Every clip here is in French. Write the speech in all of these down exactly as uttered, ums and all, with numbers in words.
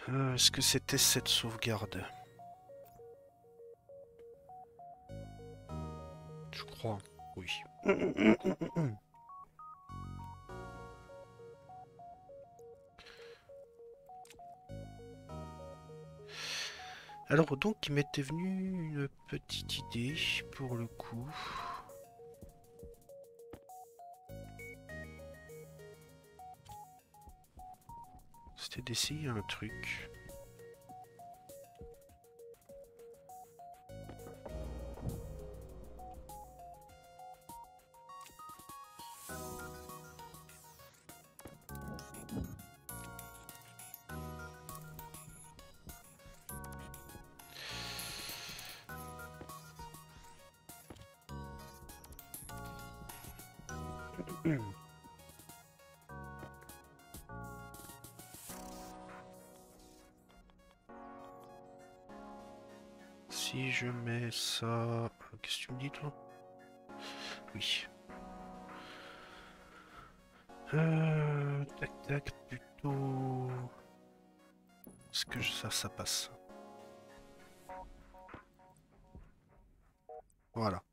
Euh, Est-ce que c'était cette sauvegarde? Je crois, oui. Alors donc, il m'était venu une petite idée pour le coup. C'était d'essayer un truc. Si je mets ça... Qu'est-ce que tu me dis toi? Oui. Euh, tac tac, plutôt... Est-ce que ça, ça passe? Voilà.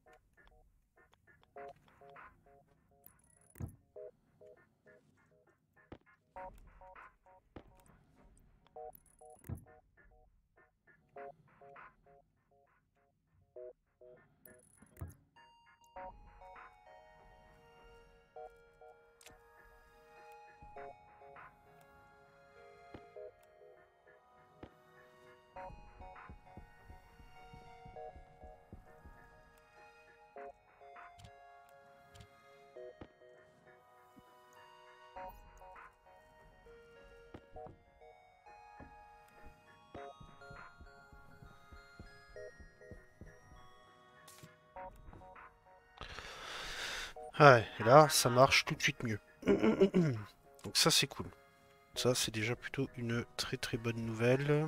Ouais, et là, ça marche tout de suite mieux. Donc ça, c'est cool. Ça, c'est déjà plutôt une très très bonne nouvelle.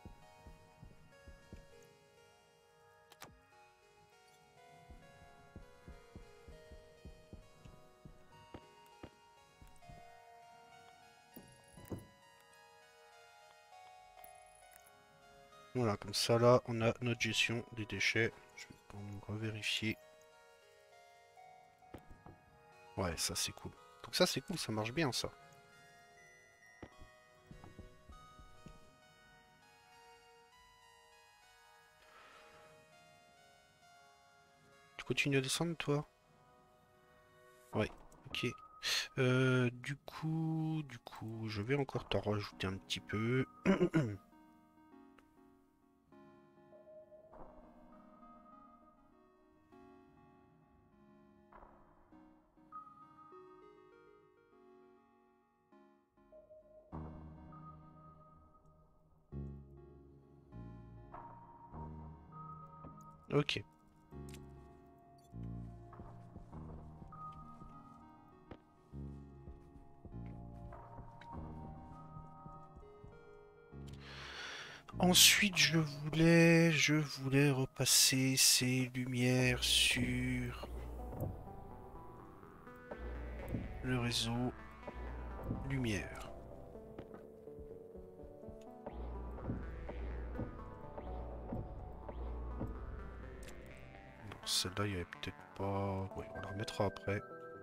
Voilà, comme ça, là, on a notre gestion des déchets. Je vais revérifier. Ouais, ça, c'est cool. Donc ça, c'est cool, ça marche bien, ça. Tu continues à descendre, toi? Ouais, ok. Euh, du coup, du coup, je vais encore t'en rajouter un petit peu. Ok. Ensuite, je voulais, je voulais repasser ces lumières sur le réseau lumière. Non, celle-là, il y avait peut-être pas... Oui, on la remettra après.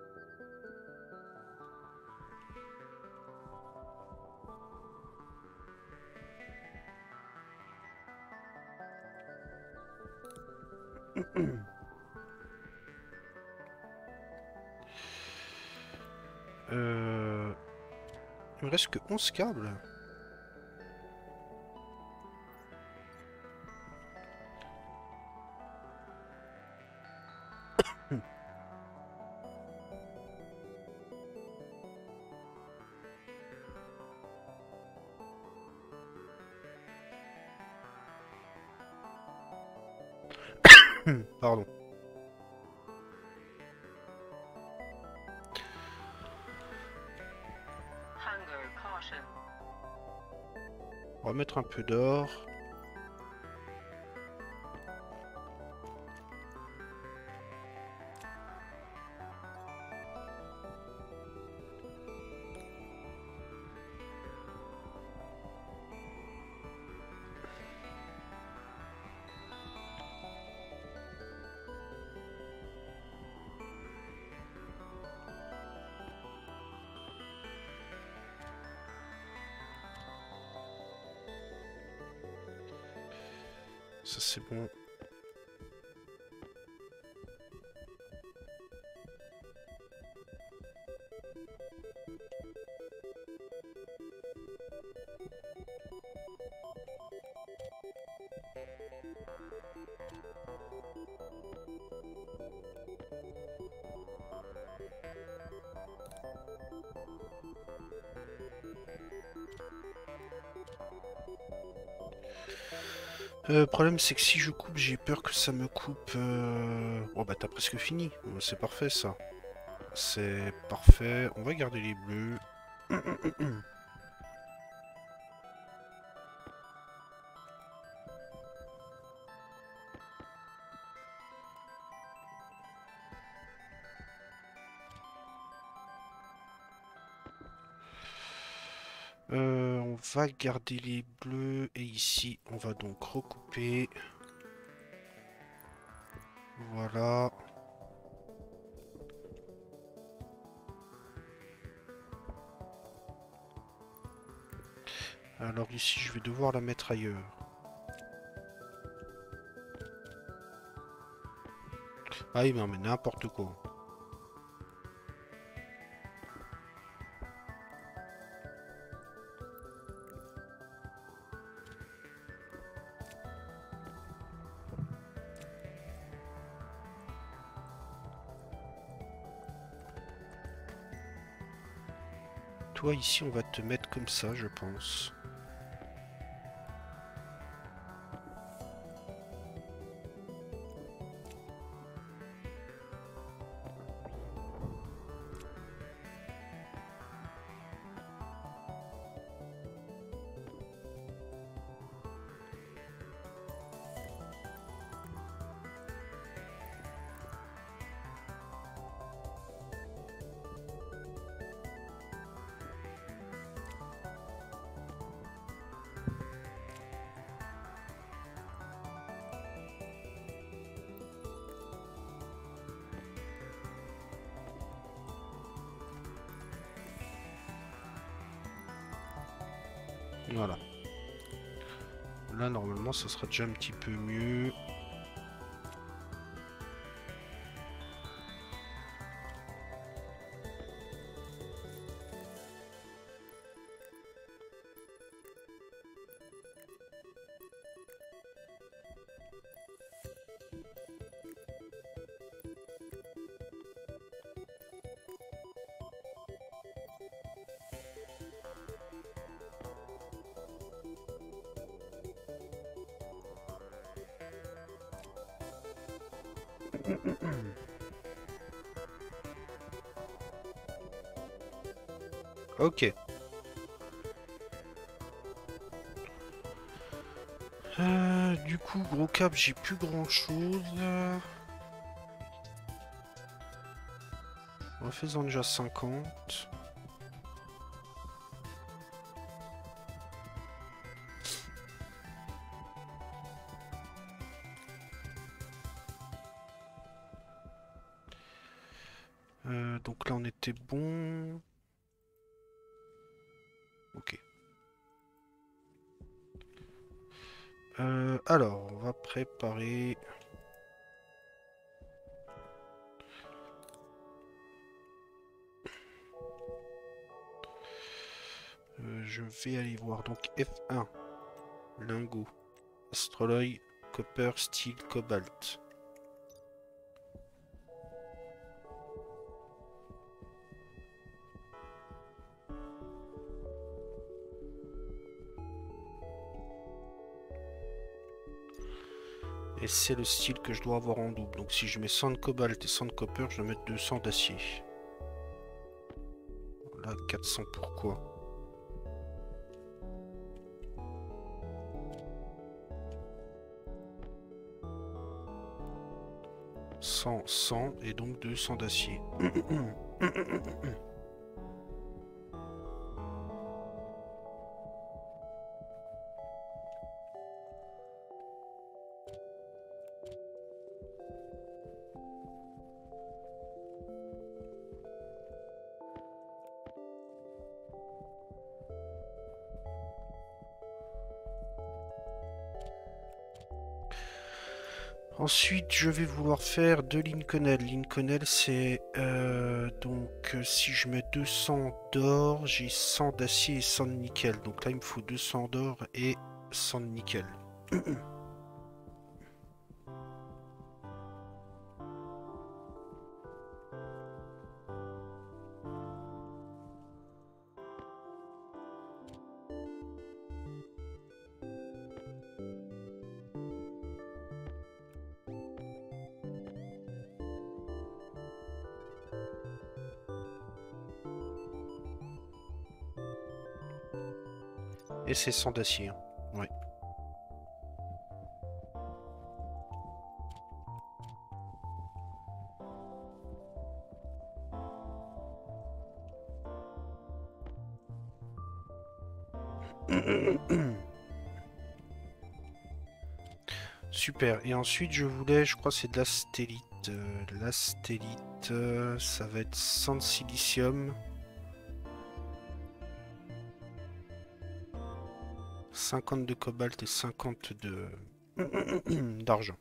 Euh... Il me reste que onze câbles. Pardon. On va mettre un peu d'or. Ça c'est bon. Le euh, problème c'est que si je coupe, j'ai peur que ça me coupe... Euh... Oh bah t'as presque fini. C'est parfait ça. C'est parfait. On va garder les bleus. Euh, on va garder les bleus et ici on va donc recouper. Voilà. Alors ici je vais devoir la mettre ailleurs. Ah oui mais, mais n'importe quoi. Toi ici on va te mettre comme ça je pense. Voilà. Là normalement ça sera déjà un petit peu mieux. Ok. Euh, du coup, gros cap, j'ai plus grand chose. Refaisons déjà cinquante. Euh, donc là, on était bon. Ok. Euh, alors, on va préparer... Euh, je vais aller voir donc F un. Lingot. Astroloy, copper, steel, cobalt. Et c'est le style que je dois avoir en double. Donc si je mets cent de cobalt et cent de copper, je dois mettre deux cents d'acier. Là, quatre cents pourquoi? cent, cent et donc deux cents d'acier. Ensuite, je vais vouloir faire de l'Inconel. L'Inconel, c'est... euh, donc, euh, si je mets deux cents d'or, j'ai cent d'acier et cent de nickel. Donc là, il me faut deux cents d'or et cent de nickel. Et c'est cent d'acier. Hein. Ouais. Super. Et ensuite, je voulais, je crois, que c'est de la stélite. Euh, la stélite, euh, ça va être cent de silicium, cinquante de cobalt et cinquante de d'argent.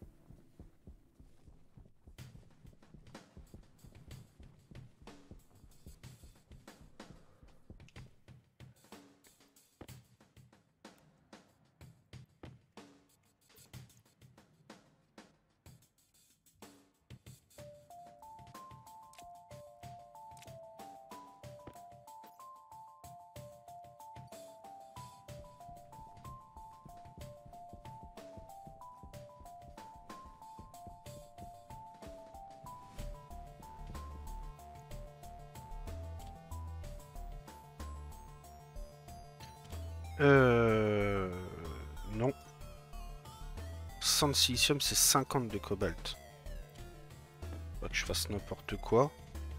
Euh... Non. cent de silicium, c'est cinquante de cobalt. Faut que je fasse n'importe quoi.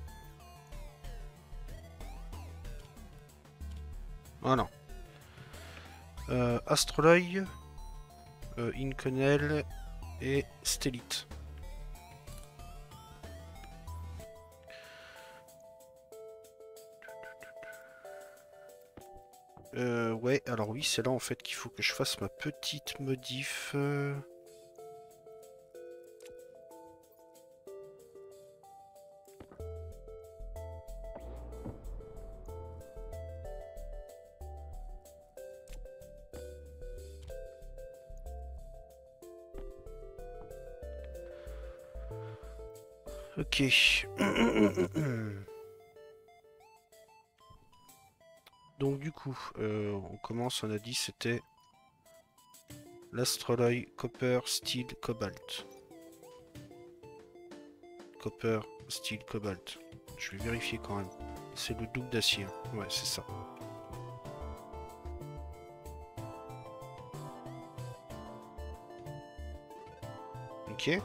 Ah non. Euh, Astroloy, euh, Inconel et Stélite. Euh, ouais, alors oui, c'est là en fait qu'il faut que je fasse ma petite modif. euh. Ok. Donc du coup, euh, on commence, on a dit c'était l'astroloy, copper, steel, cobalt. Copper, steel, cobalt. Je vais vérifier quand même. C'est le double d'acier. Hein. Ouais, c'est ça. Ok.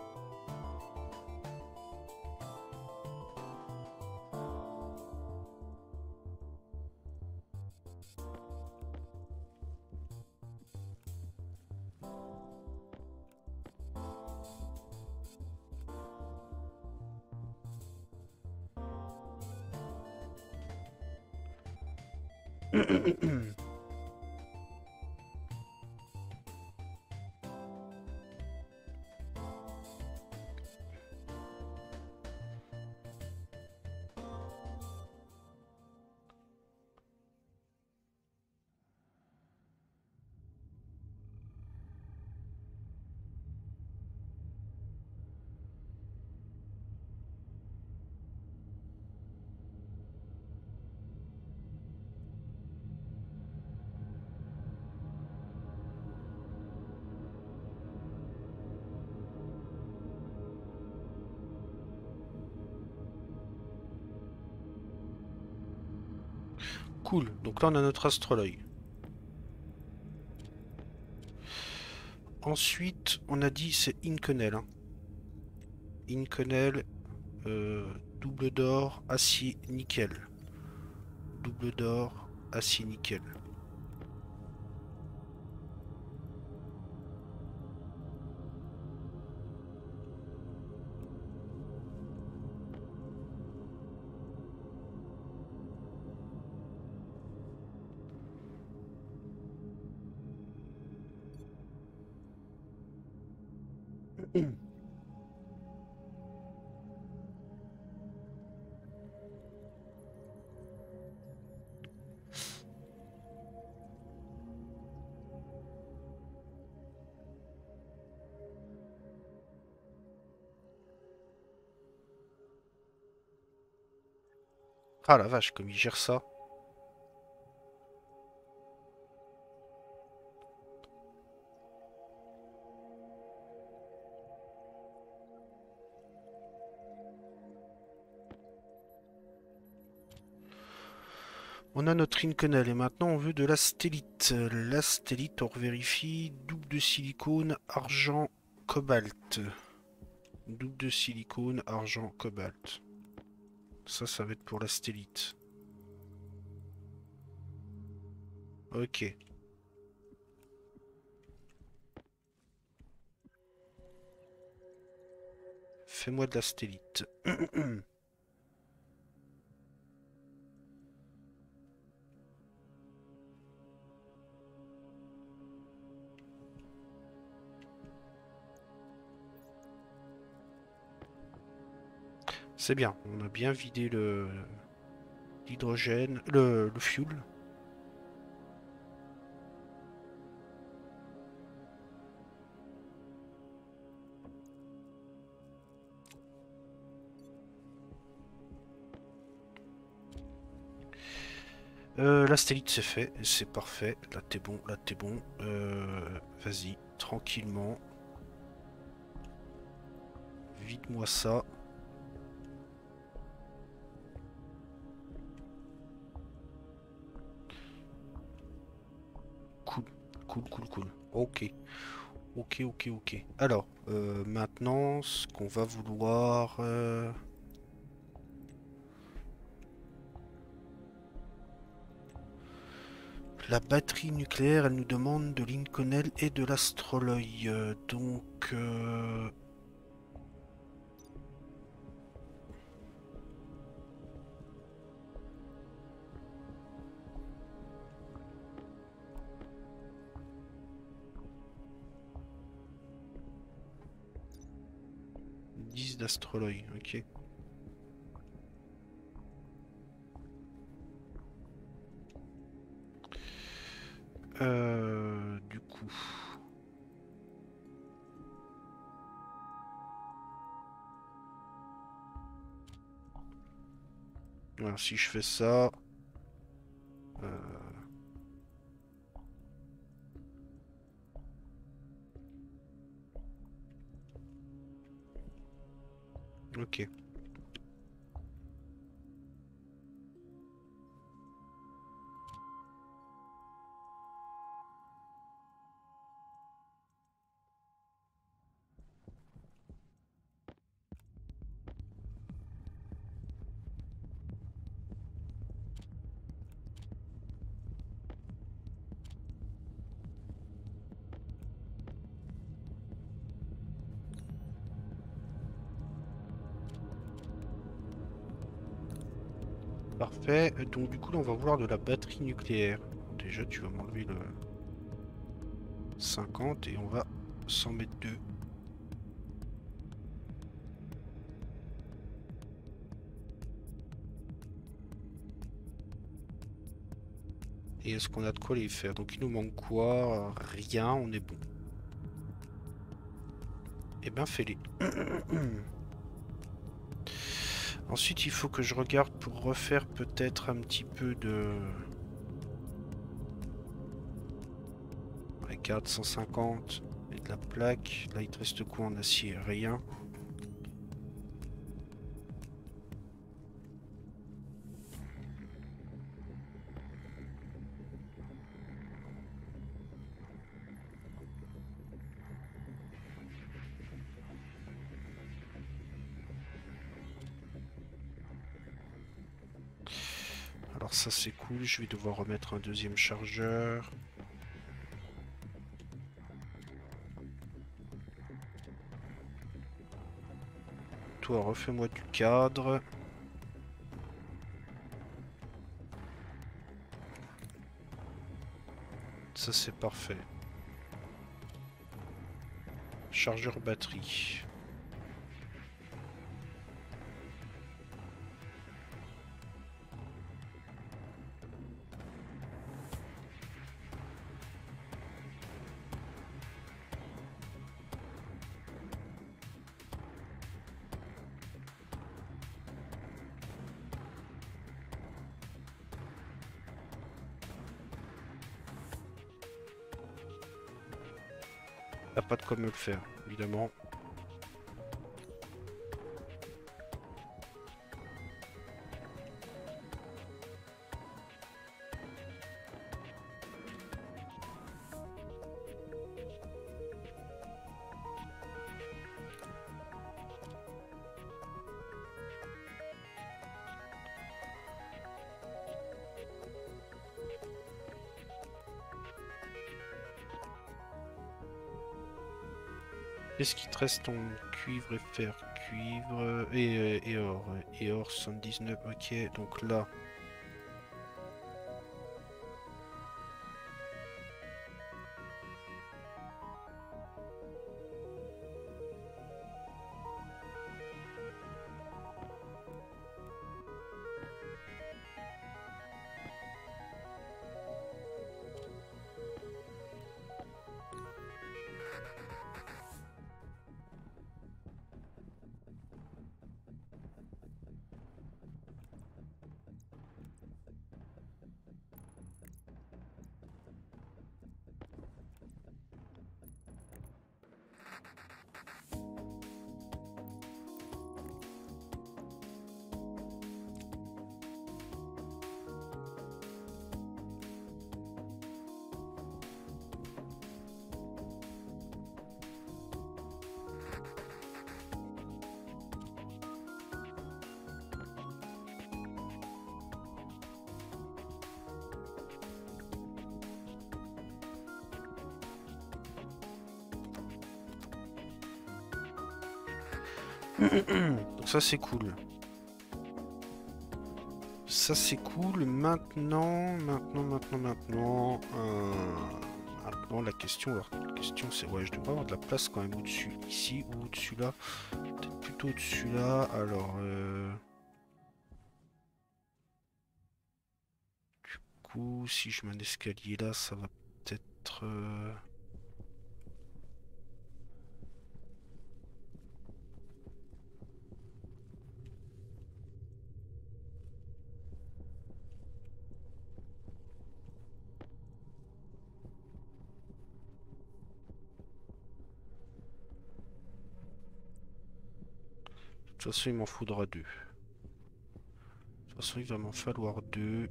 Cool. Donc là, on a notre astroloy. Ensuite, on a dit c'est Inconel. Hein. Inconel, euh, double d'or, acier, nickel. Double d'or, acier, nickel. Ah la vache, comme il gère ça. On a notre Inconel et maintenant on veut de la stélite. La stélite, on vérifie. Double de silicone, argent, cobalt. Double de silicone, argent, cobalt. Ça, ça va être pour la stélite. Ok. Fais-moi de la stélite. C'est bien, on a bien vidé le l'hydrogène, le, le fuel. Euh, la stélite c'est fait, c'est parfait. Là t'es bon, là t'es bon. Euh, Vas-y, tranquillement. Vide-moi ça. Cool, cool, cool, cool. Ok, ok, ok, ok. Alors, euh, maintenant, ce qu'on va vouloir... euh, La batterie nucléaire, elle nous demande de l'Inconel et de l'Astroloy. Euh, donc... euh, dix d'Astroloy, ok. Euh, du coup... Alors, si je fais ça... euh, ok. Parfait. Donc du coup, là, on va vouloir de la batterie nucléaire. Déjà, tu vas m'enlever le cinquante et on va s'en mettre deux. Et est-ce qu'on a de quoi les faire? Donc il nous manque quoi? Rien, on est bon. Eh ben, fais-les. Ensuite, il faut que je regarde pour refaire peut-être un petit peu de... Regarde, cent cinquante. Et de la plaque. Là, il te reste quoi en acier? Rien. Alors ça, c'est cool. Je vais devoir remettre un deuxième chargeur. Toi, refais-moi du cadre. Ça, c'est parfait. Chargeur batterie. a pas de quoi me le faire, évidemment. Qu'est-ce qui te reste en cuivre et fer? Cuivre et, euh, et or. Et or soixante-dix-neuf, ok. Donc là, donc ça c'est cool. Ça c'est cool. Maintenant, maintenant, maintenant, maintenant, euh, maintenant la question, alors la question c'est ouais, je devrais avoir de la place quand même au-dessus, ici ou au-dessus là. Peut-être plutôt au-dessus là. Alors, euh, du coup, si je mets un escalier là, ça va peut-être. euh, De toute façon, il m'en faudra deux. De toute façon, il va m'en falloir deux.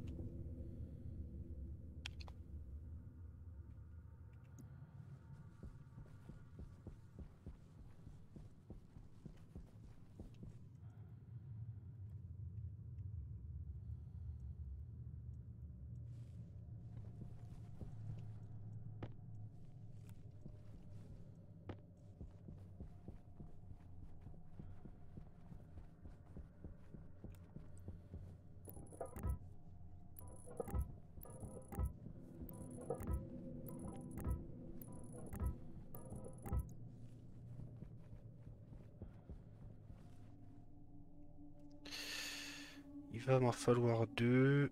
Il va m'en falloir deux.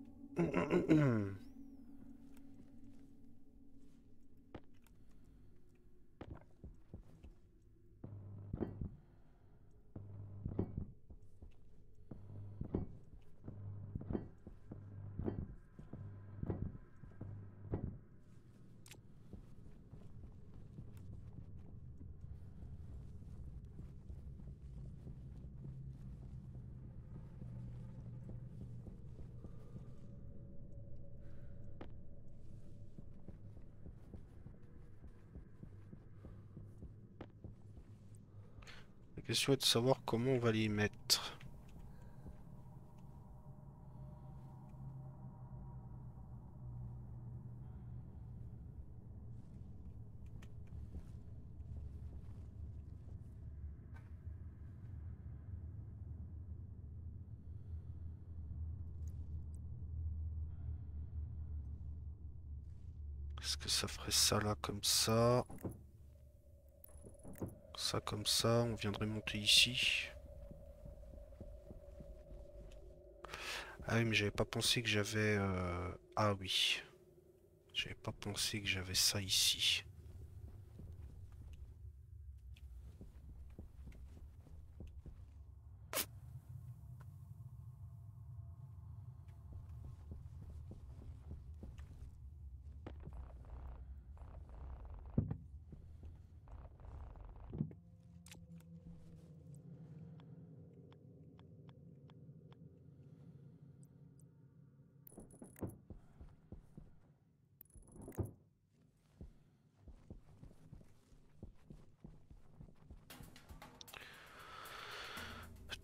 La question est de savoir comment on va les mettre. Est-ce que ça ferait ça là comme ça? Ça comme ça, on viendrait monter ici. Ah oui, mais j'avais pas pensé que j'avais... euh, Ah oui. J'avais pas pensé que j'avais ça ici.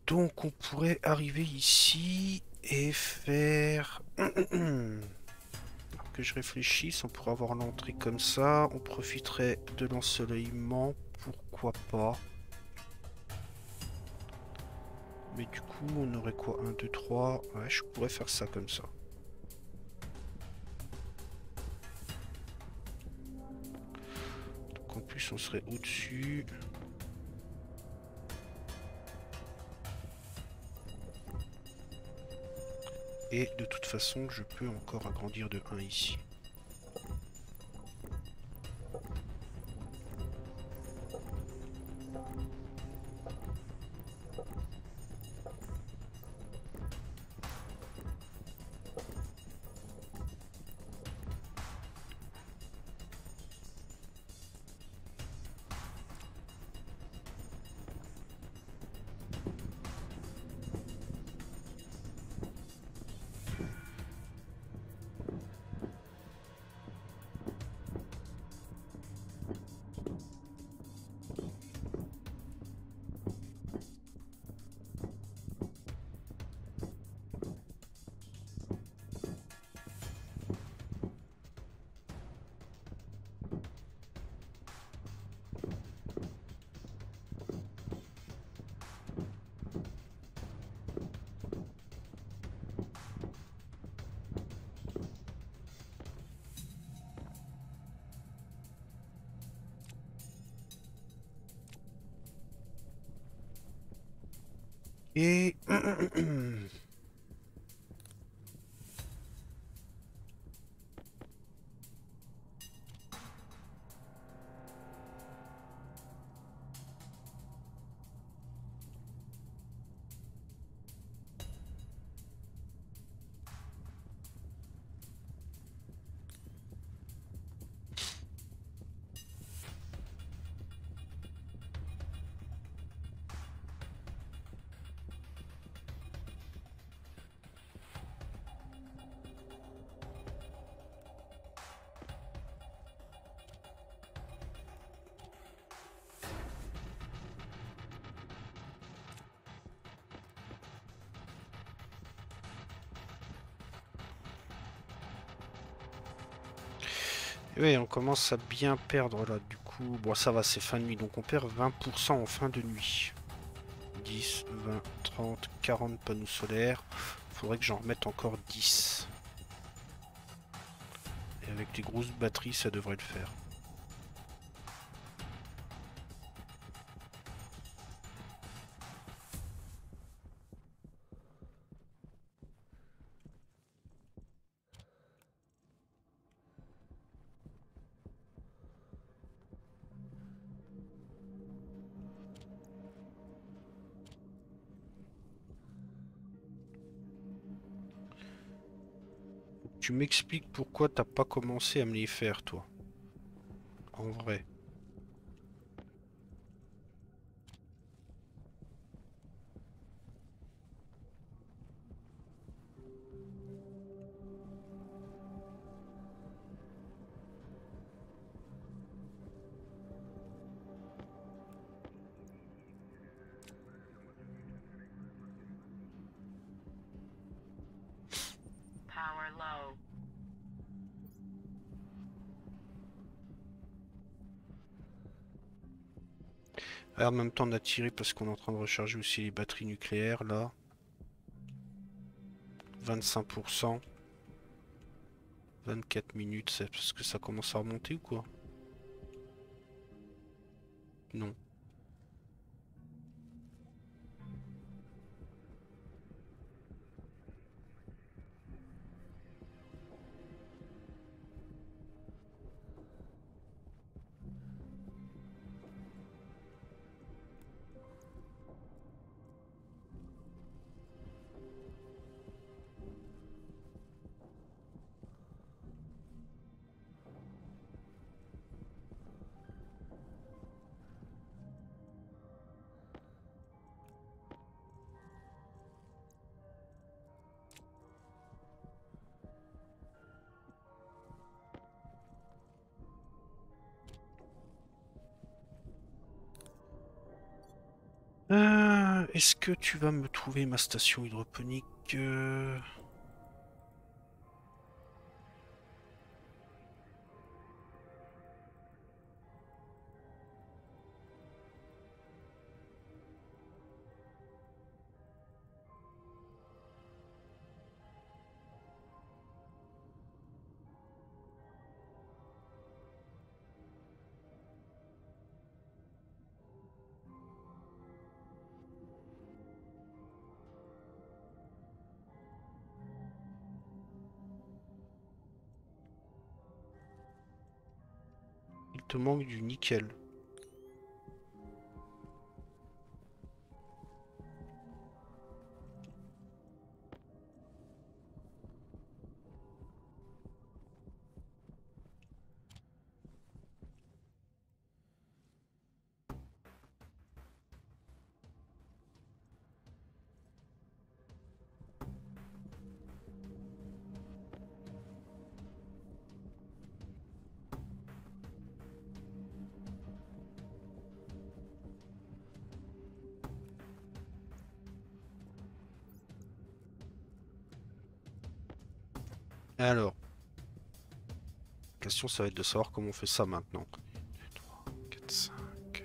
Donc on pourrait arriver ici et faire... que je réfléchisse, on pourrait avoir l'entrée comme ça, on profiterait de l'ensoleillement, pourquoi pas. Mais du coup, on aurait quoi? Un, deux, trois. Ouais, je pourrais faire ça comme ça. Donc en plus, on serait au-dessus. Et de toute façon, je peux encore agrandir de un ici. Et... Oui, on commence à bien perdre là, du coup. Bon, ça va, c'est fin de nuit, donc on perd vingt pour cent en fin de nuit. dix, vingt, trente, quarante panneaux solaires. Faudrait que j'en remette encore dix. Et avec les grosses batteries, ça devrait le faire. Tu m'expliques pourquoi t'as pas commencé à me les faire, toi. En vrai. Power low. Ah, en même temps, on a tiré parce qu'on est en train de recharger aussi les batteries nucléaires, là. vingt-cinq pour cent. vingt-quatre minutes, c'est parce que ça commence à remonter ou quoi? Non. Est-ce que tu vas me trouver ma station hydroponique euh... Il te manque du nickel. Alors, la question ça va être de savoir comment on fait ça maintenant. deux, trois, quatre, cinq.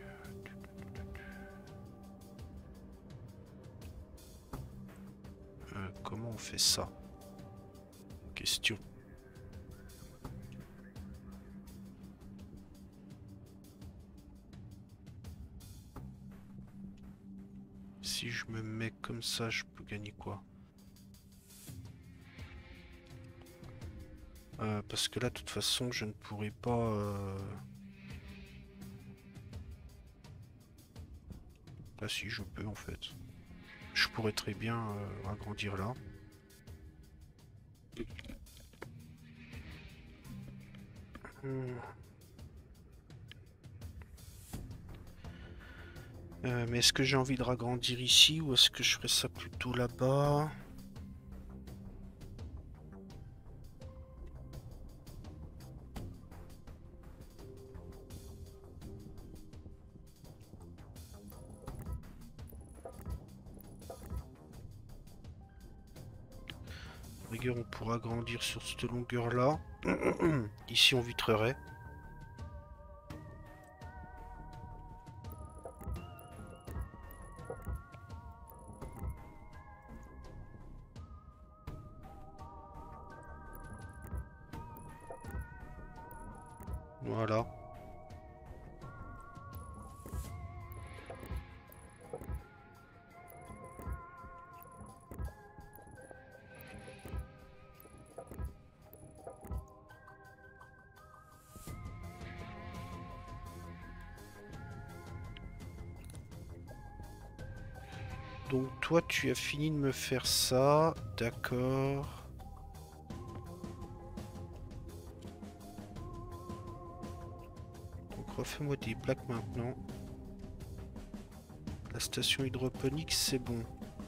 Euh, comment on fait ça? Question. Si je me mets comme ça, je peux gagner quoi? Euh, parce que là, de toute façon, je ne pourrai pas... Euh... Ah si, je peux en fait. Je pourrais très bien euh, agrandir là. Hmm. Euh, mais est-ce que j'ai envie de ragrandir ici ou est-ce que je ferais ça plutôt là-bas? Rigueur, on pourra agrandir sur cette longueur-là. Ici, on vitrerait. Voilà. Donc toi, tu as fini de me faire ça. D'accord. Donc refais-moi des plaques maintenant. La station hydroponique, c'est bon.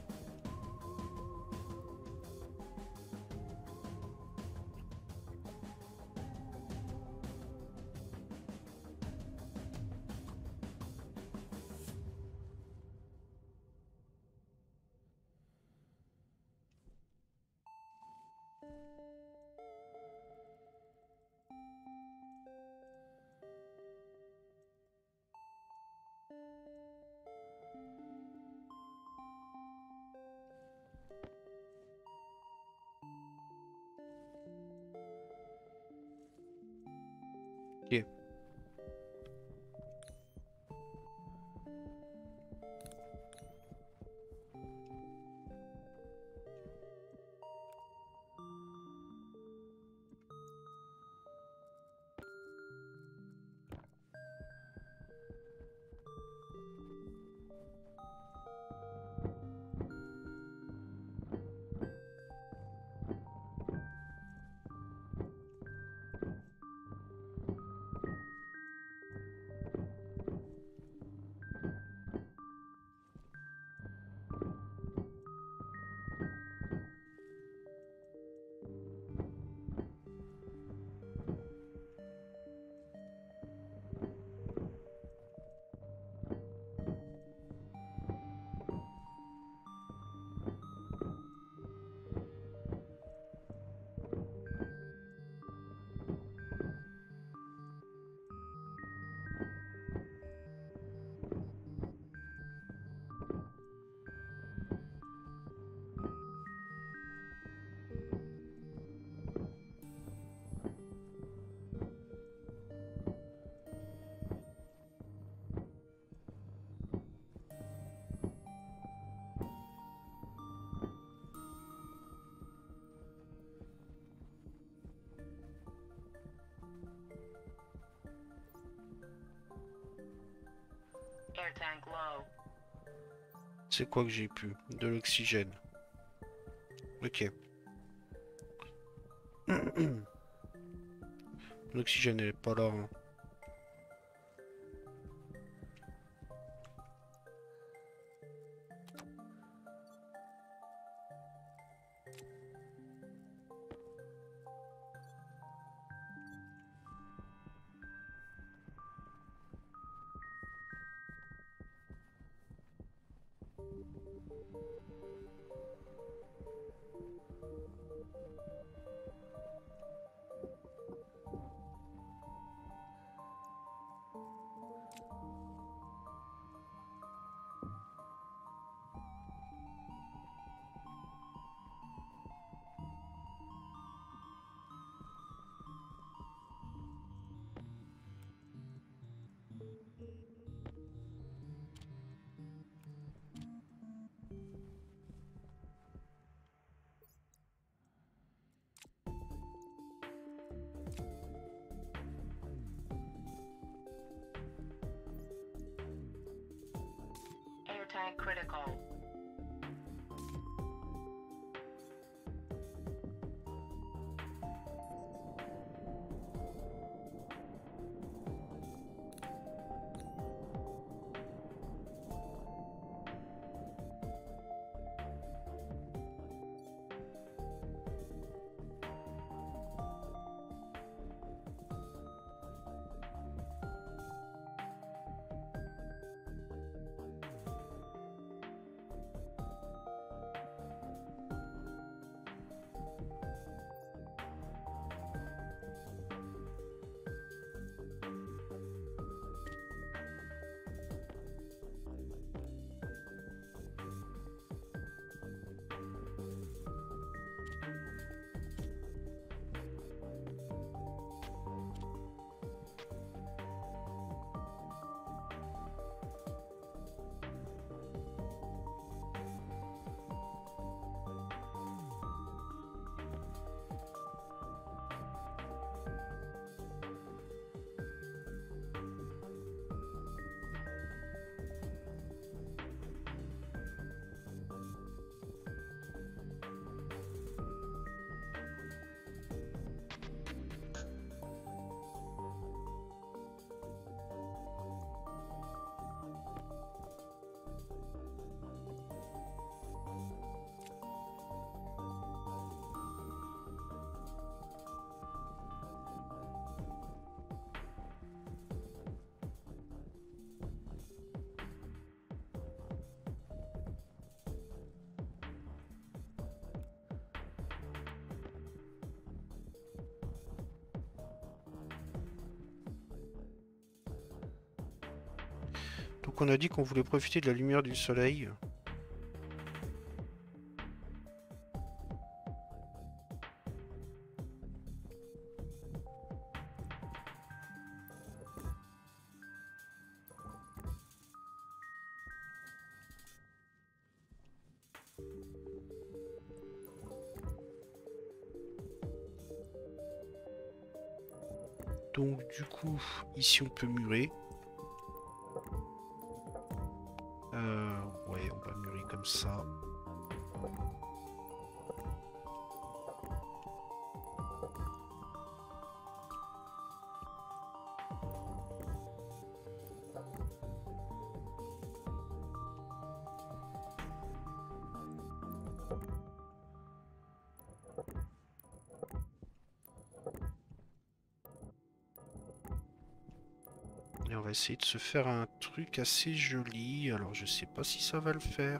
Ok. C'est quoi que j'ai pu? De l'oxygène. Ok. L'oxygène elle est pas là. Hein. Air tank critical. Donc on a dit qu'on voulait profiter de la lumière du soleil. Donc du coup, ici on peut murer. Euh, ouais, on va murer comme ça. Et on va essayer de se faire un truc assez joli. Alors je sais pas si ça va le faire.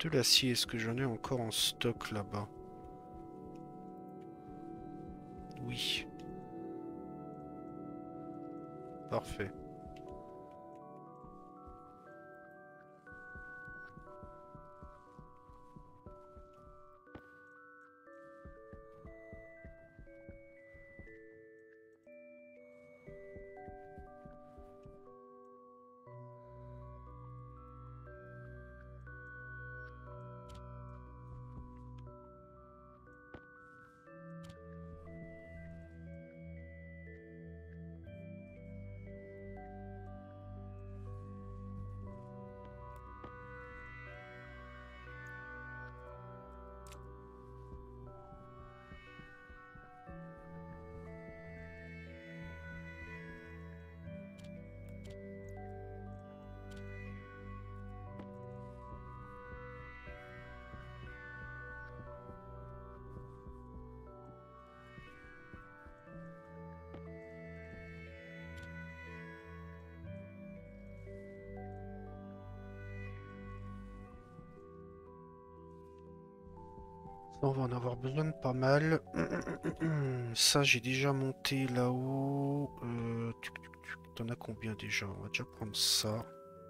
De l'acier, est-ce que j'en ai encore en stock là-bas? Oui. Parfait. On va en avoir besoin de pas mal. Ça, j'ai déjà monté là-haut. Euh, tuc, tuc, tuc. T'en as combien déjà? On va déjà prendre ça.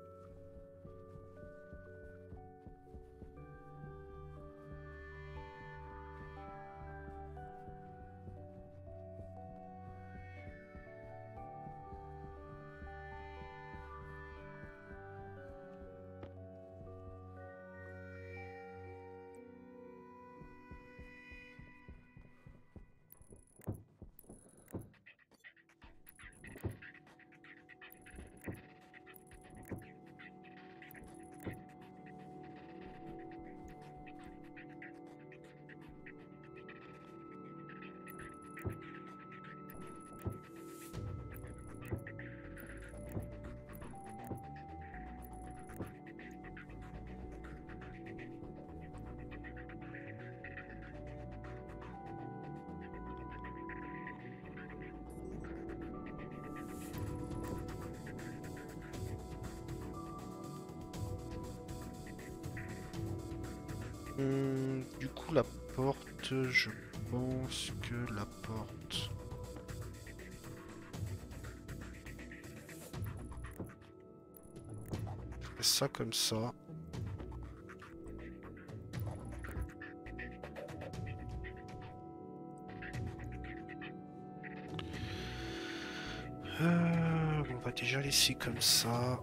Hum, du coup, la porte, je pense que la porte... Je fais ça comme ça. Euh, on va déjà laisser comme ça.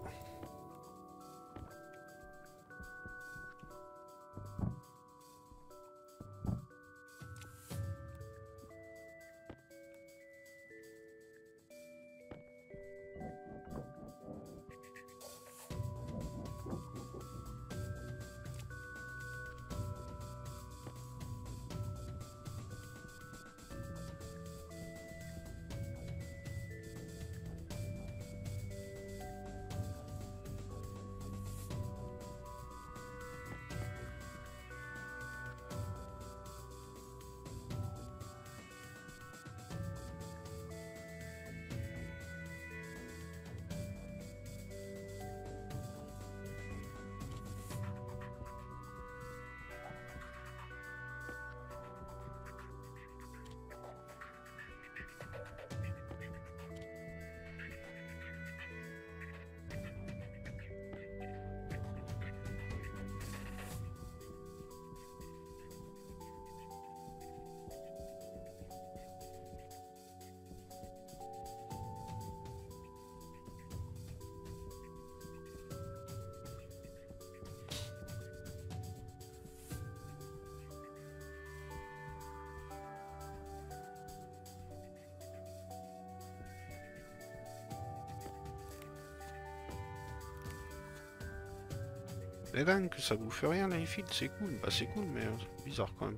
C'est dingue que ça bouffe rien les fils, c'est cool. Bah c'est cool mais euh, c'est bizarre quand même.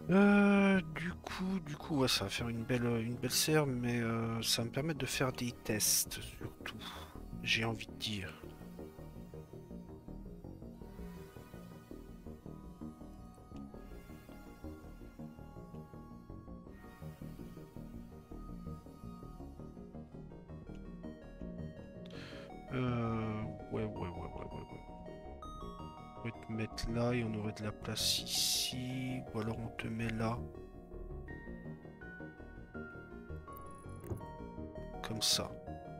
Euh, du coup, du coup, ouais, ça va faire une belle, une belle serre, mais euh, ça va me permettre de faire des tests, surtout. J'ai envie de dire. Euh, ouais, ouais, ouais, ouais, ouais, ouais. On pourrait te mettre là et on aurait de la place ici. Ou alors on te met là. Comme ça.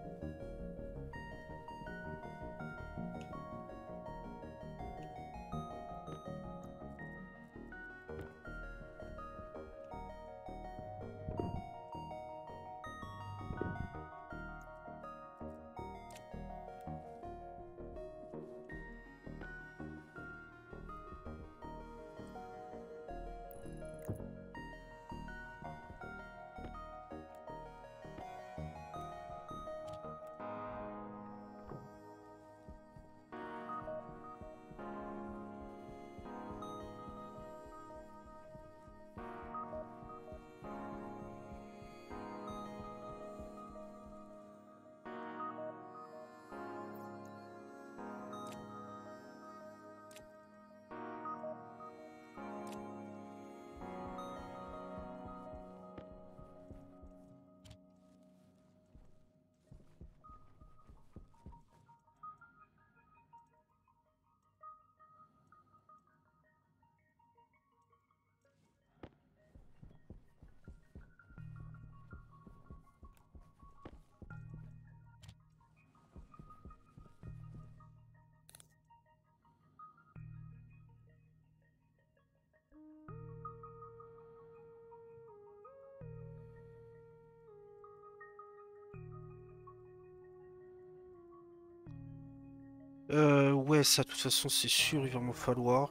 Euh, ouais, ça, de toute façon, c'est sûr, il va m'en falloir.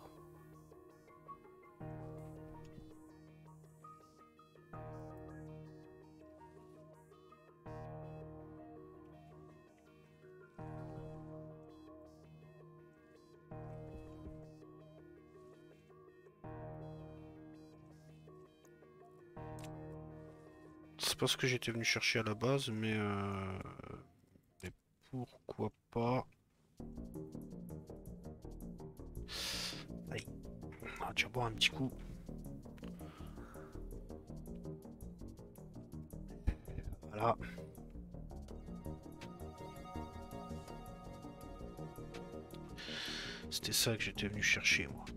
C'est pas ce que j'étais venu chercher à la base, mais, euh, mais pourquoi pas. Allez, on va déjà boire un petit coup. Voilà. C'était ça que j'étais venu chercher, moi.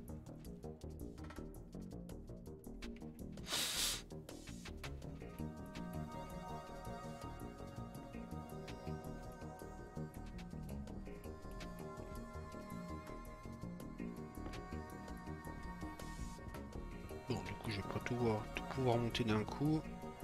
Bon, du coup, je vais pas tout, voir, tout pouvoir monter d'un coup.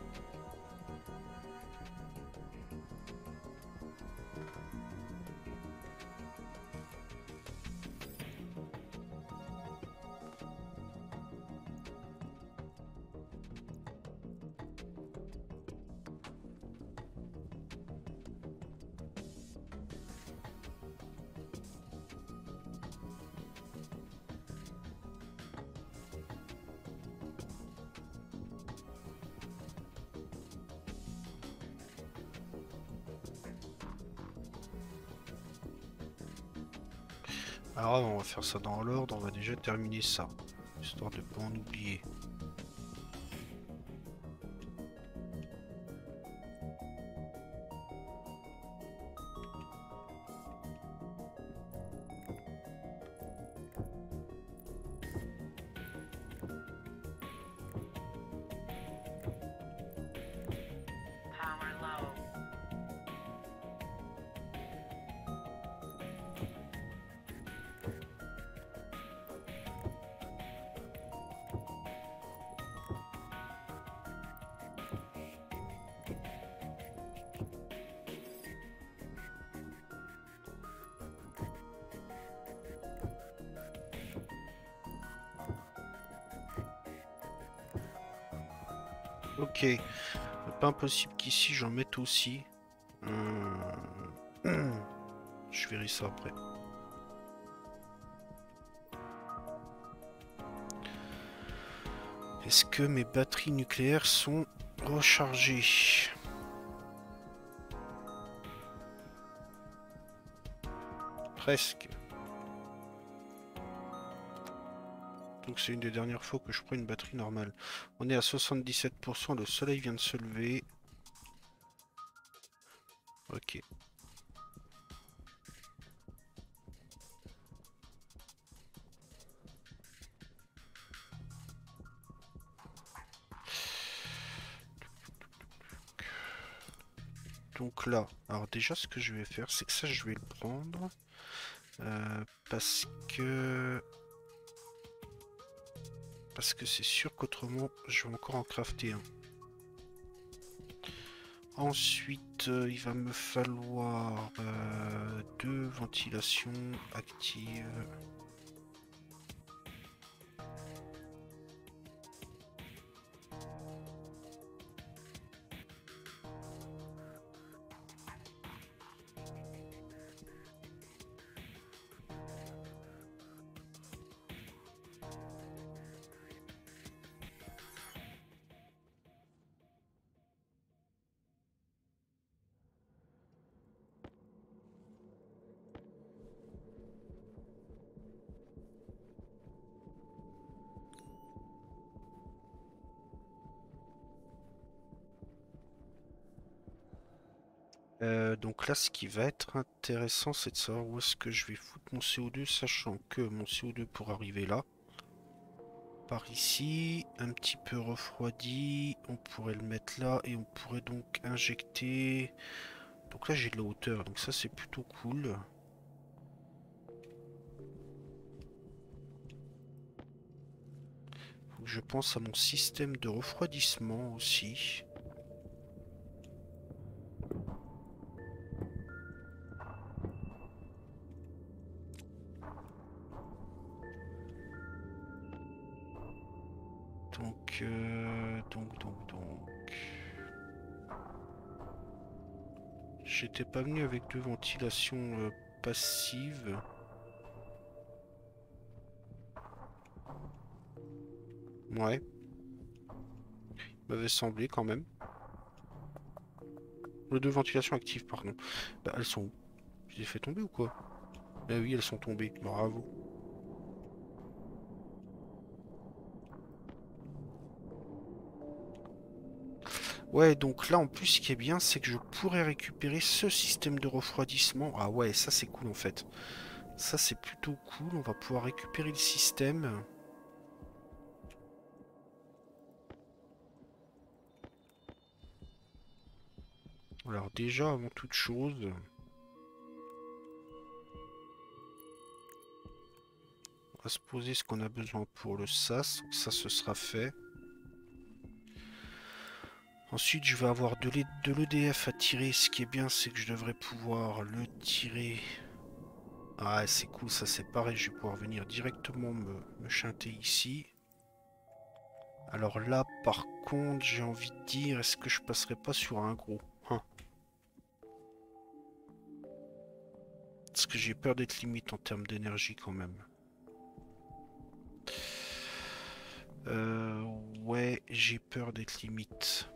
Alors, on va faire ça dans l'ordre. On va déjà terminer ça, histoire de pas en oublier. Power low. Ok, pas impossible qu'ici j'en mette aussi. Hum, Je verrai ça après. Est-ce que mes batteries nucléaires sont rechargées? Presque. Donc c'est une des dernières fois que je prends une batterie normale. On est à soixante-dix-sept pour cent, le soleil vient de se lever. Ok. Donc là, alors déjà ce que je vais faire, c'est que ça je vais le prendre. Euh, parce que... Parce que c'est sûr qu'autrement, je vais encore en crafter un. Ensuite, euh, il va me falloir euh, deux ventilations actives. Euh, donc là, ce qui va être intéressant, c'est de savoir où est-ce que je vais foutre mon C O deux, sachant que mon C O deux pour arriver là, par ici, un petit peu refroidi, on pourrait le mettre là et on pourrait donc injecter... Donc là, j'ai de la hauteur, donc ça c'est plutôt cool. Faut que je pense à mon système de refroidissement aussi. Donc, euh, donc, donc, donc... J'étais pas venu avec deux ventilations euh, passives. Ouais. M'avait semblé quand même. Les deux ventilations actives, pardon. Bah, elles sont où? Je les ai fait tomber ou quoi? Ah oui, elles sont tombées. Bravo. Ouais, donc là, en plus, ce qui est bien, c'est que je pourrais récupérer ce système de refroidissement. Ah ouais, ça, c'est cool, en fait. Ça, c'est plutôt cool. On va pouvoir récupérer le système. Alors déjà, avant toute chose... On va se poser ce qu'on a besoin pour le S A S. Donc ça, ce sera fait. Ensuite, je vais avoir de l'E D F à tirer. Ce qui est bien, c'est que je devrais pouvoir le tirer. Ah, c'est cool, ça c'est pareil. Je vais pouvoir venir directement me, me chanter ici. Alors là, par contre, j'ai envie de dire, est-ce que je passerai pas sur un gros hein? Parce que j'ai peur d'être limite en termes d'énergie quand même. Euh, ouais, j'ai peur d'être limite.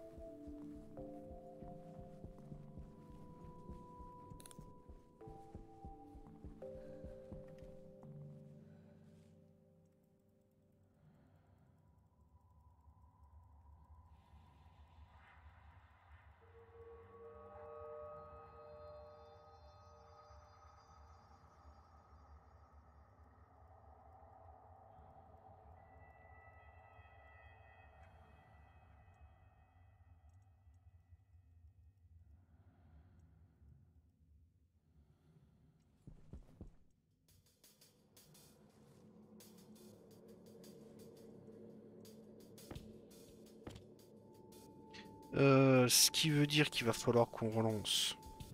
Euh, ce qui veut dire qu'il va falloir qu'on relance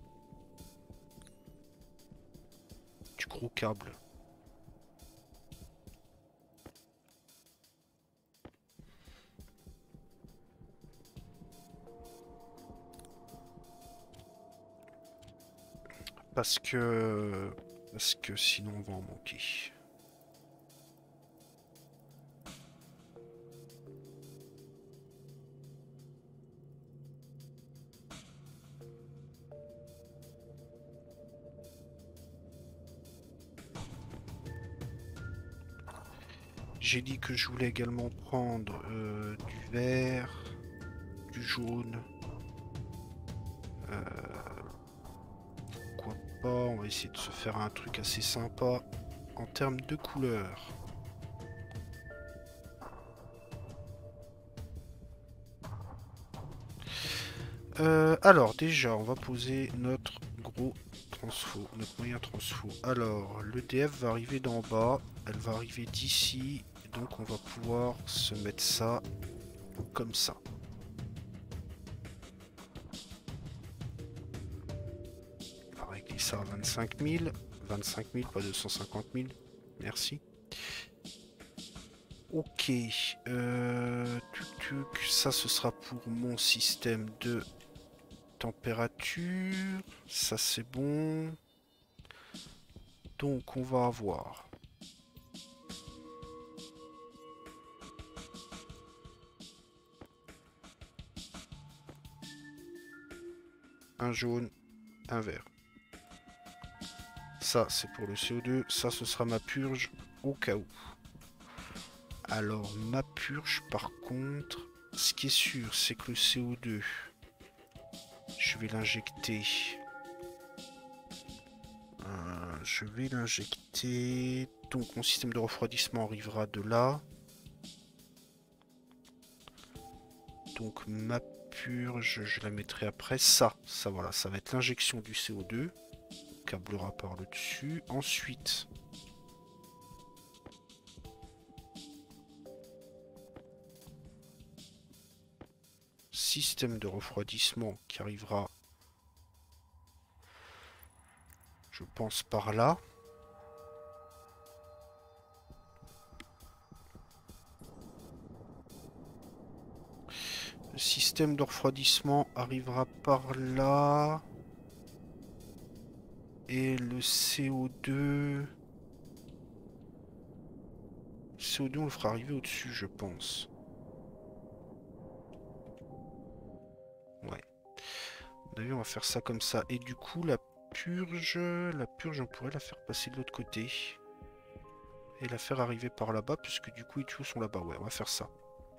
du gros câble. Parce que... Parce que sinon on va en manquer. J'ai dit que je voulais également prendre euh, du vert, du jaune. Euh, pourquoi pas, on va essayer de se faire un truc assez sympa en termes de couleurs. Euh, alors déjà, on va poser notre gros transfo, notre moyen transfo. Alors, l'E D F va arriver d'en bas, elle va arriver d'ici, donc on va pouvoir se mettre ça comme ça. On va régler ça à vingt-cinq mille. vingt-cinq mille, pas deux cent cinquante mille. Merci. Ok. Euh, tuc, tuc, ça, ce sera pour mon système de température. Ça, c'est bon. Donc, on va avoir... un jaune, un vert. Ça, c'est pour le C O deux. Ça, ce sera ma purge au cas où. Alors, ma purge, par contre, ce qui est sûr, c'est que le C O deux, je vais l'injecter. Euh, je vais l'injecter. Donc, mon système de refroidissement arrivera de là. Donc, ma purge, je la mettrai après. Ça, ça, voilà, ça va être l'injection du C O deux. Câblera par le dessus. Ensuite... système de refroidissement qui arrivera, je pense, par là. Le système de refroidissement arrivera par là. Et le C O deux... Le C O deux, on le fera arriver au-dessus, je pense. Ouais. D'ailleurs, on va faire ça comme ça. Et du coup, la purge... La purge, on pourrait la faire passer de l'autre côté. Et la faire arriver par là-bas, puisque du coup, les tuyaux sont là-bas. Ouais, on va faire ça.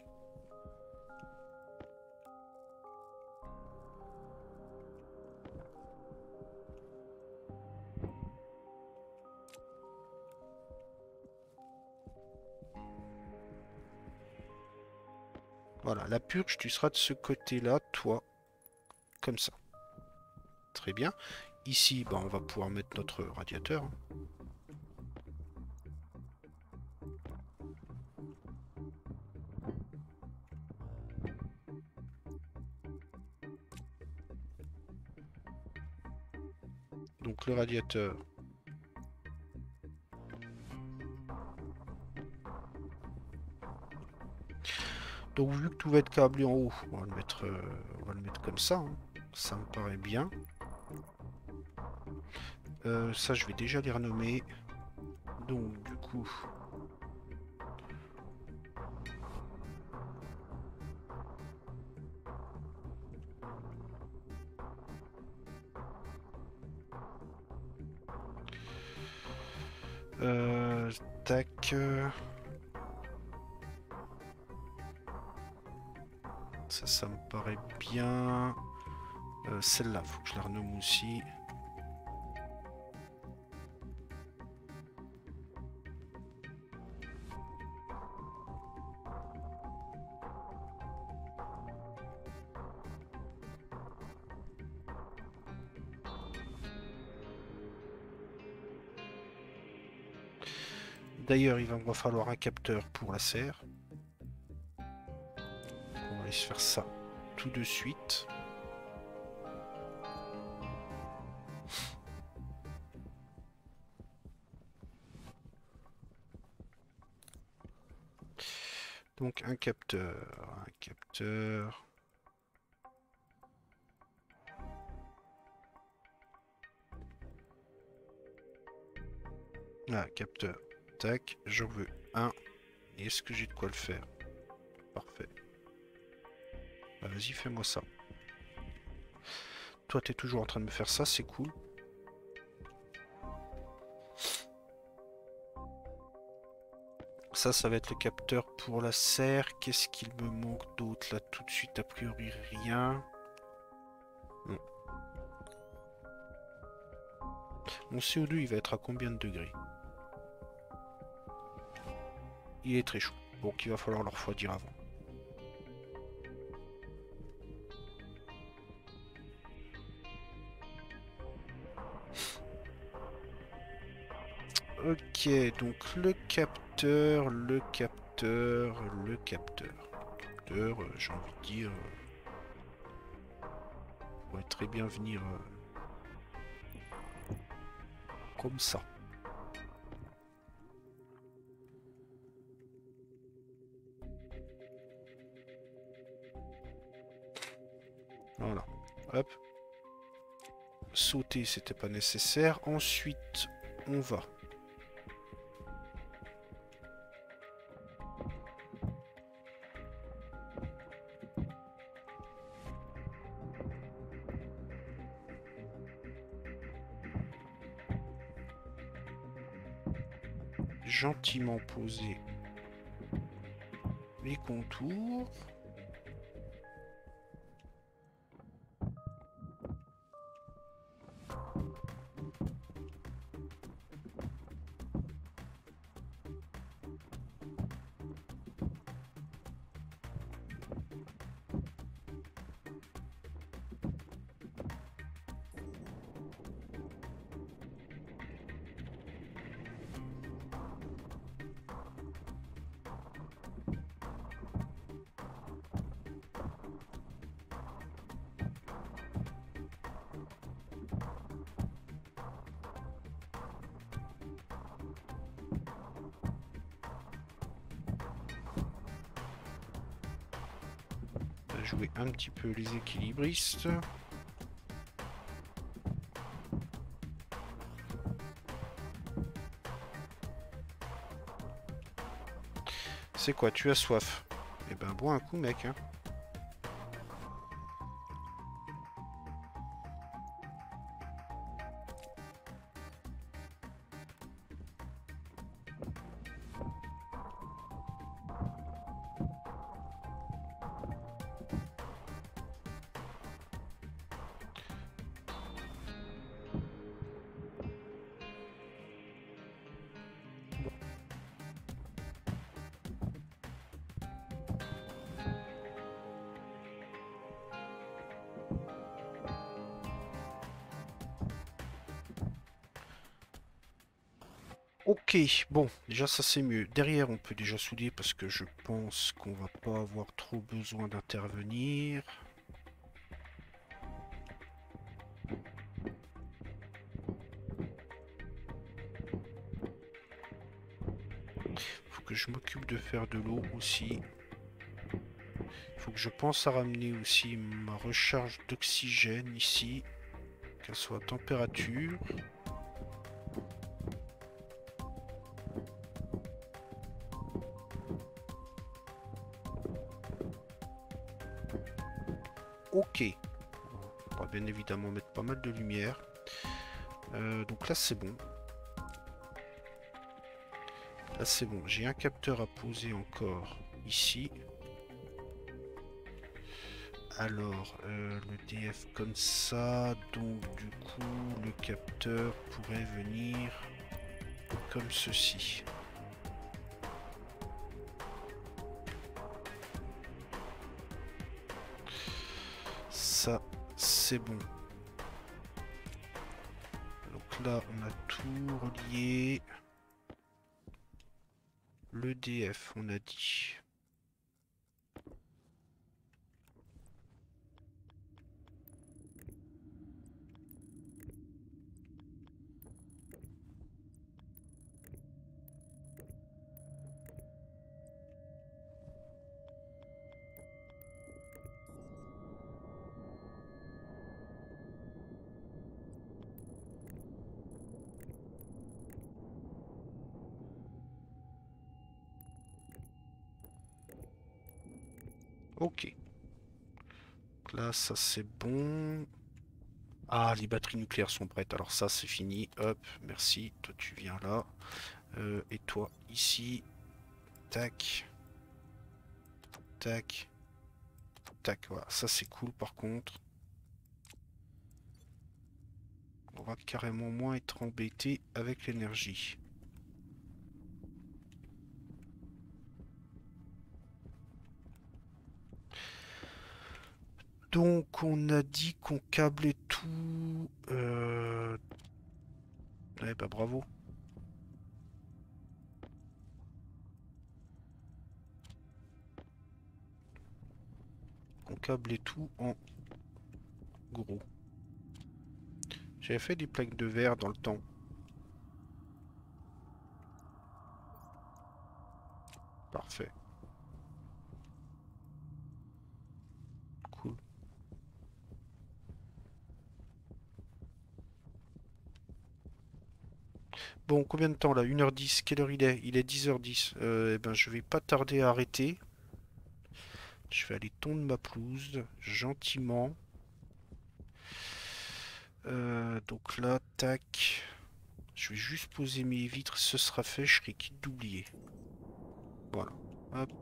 Voilà, la purge, tu seras de ce côté-là, toi. Comme ça. Très bien. Ici, bah, on va pouvoir mettre notre radiateur. Donc le radiateur. Donc vu que tout va être câblé en haut, on va le mettre, euh, on va le mettre comme ça. Hein. Ça me paraît bien. Euh, ça, je vais déjà les renommer. Donc du coup... Euh, tac. Ça, ça me paraît bien. Euh, Celle-là, faut que je la renomme aussi. D'ailleurs, il va me falloir un capteur pour la serre. On va aller se faire ça tout de suite. Donc un capteur, un capteur. Ah, capteur. Tac, j'en veux un. Et est-ce que j'ai de quoi le faire? Parfait. Bah, vas-y, fais-moi ça. Toi, t'es toujours en train de me faire ça, c'est cool. Ça, ça va être le capteur pour la serre. Qu'est-ce qu'il me manque d'autre là tout de suite? A priori, rien. Non. Mon C O deux, il va être à combien de degrés? Il est très chaud. Donc il va falloir le refroidir avant. Ok, donc le capteur, le capteur, le capteur. Le capteur, euh, j'ai envie de dire, euh, pourrait très bien venir euh, comme ça. Voilà, hop. Sauter, c'était pas nécessaire. Ensuite, on va gentiment poser les contours. Jouer un petit peu les équilibristes. C'est quoi, tu as soif? Eh ben bois un coup mec hein. Ok, bon, déjà ça c'est mieux. Derrière on peut déjà souder parce que je pense qu'on va pas avoir trop besoin d'intervenir. Faut que je m'occupe de faire de l'eau aussi. Faut que je pense à ramener aussi ma recharge d'oxygène ici. Qu'elle soit à température. Ok. On va bien évidemment mettre pas mal de lumière. Euh, donc là c'est bon. Là c'est bon. J'ai un capteur à poser encore ici. Alors, euh, le D F comme ça. Donc du coup, le capteur pourrait venir comme ceci. Ça, c'est bon. Donc là, on a tout relié. Le D F, on a dit. Ok. Donc là, ça c'est bon. Ah, les batteries nucléaires sont prêtes. Alors ça, c'est fini. Hop, merci. Toi, tu viens là. Euh, et toi, ici. tac. Tac. Tac, voilà. Ça, c'est cool, par contre. On va carrément moins être embêté avec l'énergie. Donc, on a dit qu'on câblait tout... Euh... Ouais, bah bravo. On câblait tout en gros. J'avais fait des plaques de verre dans le temps. Parfait. Cool. Bon, combien de temps là? une heure dix. Quelle heure il est? Il est dix heures dix. Euh, eh ben, je vais pas tarder à arrêter. Je vais aller tondre ma pelouse gentiment. Euh, donc là, tac. Je vais juste poser mes vitres, ce sera fait, je serai quitte d'oublier. Voilà. Hop.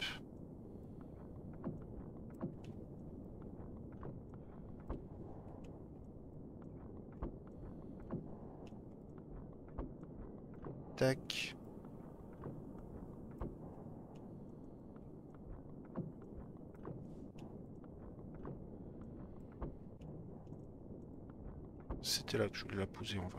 Tac. C'était là que je voulais la poser en vrai.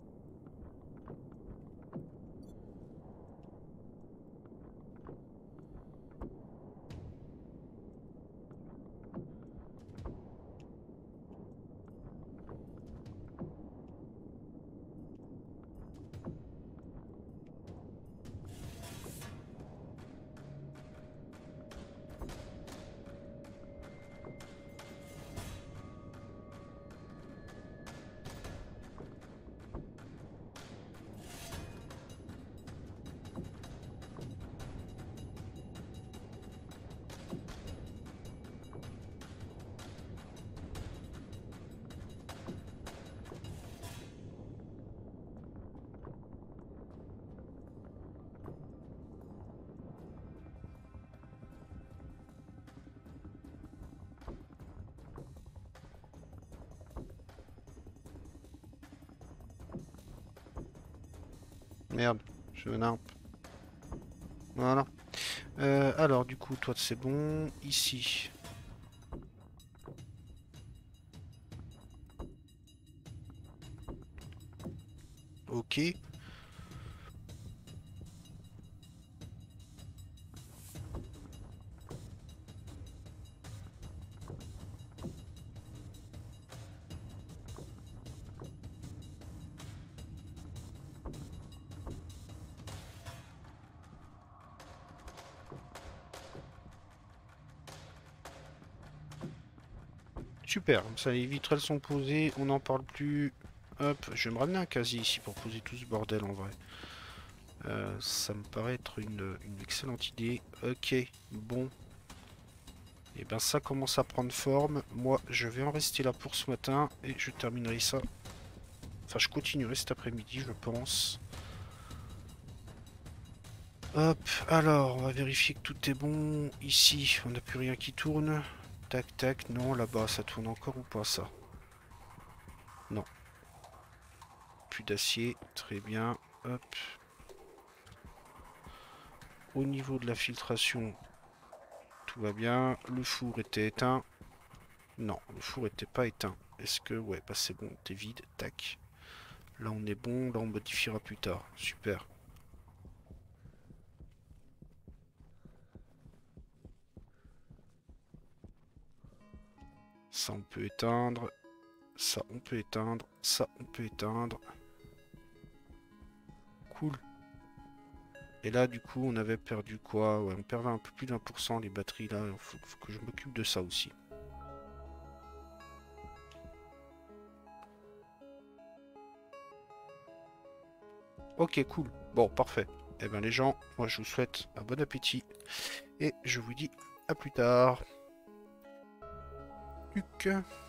Merde, je nimpe. Voilà. Euh, alors, du coup, toi, c'est bon. Ici. Ok. Super, ça les vitres elles sont posées, on n'en parle plus. Hop, je vais me ramener un casier ici pour poser tout ce bordel en vrai. Euh, ça me paraît être une, une excellente idée. Ok, bon. Et ben ça commence à prendre forme. Moi, je vais en rester là pour ce matin et je terminerai ça. Enfin, je continuerai cet après-midi, je pense. Hop, alors, on va vérifier que tout est bon. Ici, on n'a plus rien qui tourne. Tac, tac, non, là-bas, ça tourne encore ou pas, ça? Non. Plus d'acier, très bien. Hop. Au niveau de la filtration, tout va bien. Le four était éteint. Non, le four était pas éteint. Est-ce que... Ouais, bah c'est bon, t'es vide. Tac. Là, on est bon. Là, on modifiera plus tard. Super. Ça, on peut éteindre. Ça, on peut éteindre. Ça, on peut éteindre. Cool. Et là, du coup, on avait perdu quoi? Ouais, on perdait un peu plus d'un pour cent les batteries, là. Il faut, faut que je m'occupe de ça aussi. Ok, cool. Bon, parfait. Eh bien, les gens, moi, je vous souhaite un bon appétit. Et je vous dis à plus tard. Luc.